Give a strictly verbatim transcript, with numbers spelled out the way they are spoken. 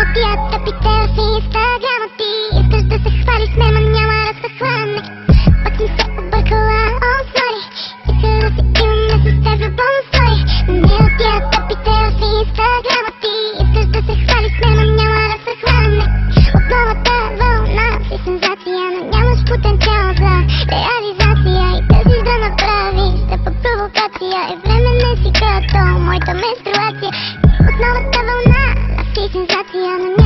тия тъпите в инстаграма ти. Искаш да се хвалиш, ме, ма няма да се хване. Пак съм се объркала, о, сори. Искаш да си имаме с теб любовно стори. Не от тия тъпите в инстаграма ти. Искаш да се хвалиш, ме, ма няма да се хване. От новата вълна си сензация, но нямаш потенциал за реализация. И търсиш да направиш тъпа провокация. Е време не си като моята менструация. От новата вълна си сензация, но